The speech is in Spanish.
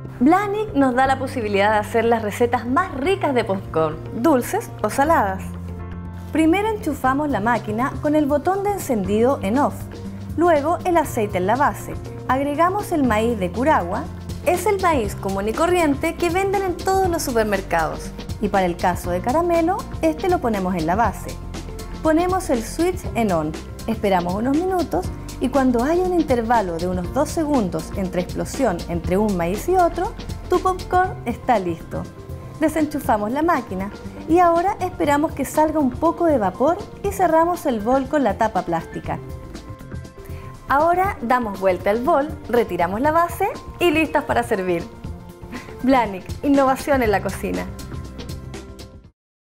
Blahnik nos da la posibilidad de hacer las recetas más ricas de popcorn, dulces o saladas. Primero enchufamos la máquina con el botón de encendido en off, luego el aceite en la base. Agregamos el maíz de Curagua, es el maíz común y corriente que venden en todos los supermercados. Y para el caso de caramelo, este lo ponemos en la base. Ponemos el switch en on, esperamos unos minutos y cuando haya un intervalo de unos 2 segundos entre explosión entre un maíz y otro, tu popcorn está listo. Desenchufamos la máquina y ahora esperamos que salga un poco de vapor y cerramos el bol con la tapa plástica. Ahora damos vuelta al bol, retiramos la base y listas para servir. Blahnik, innovación en la cocina.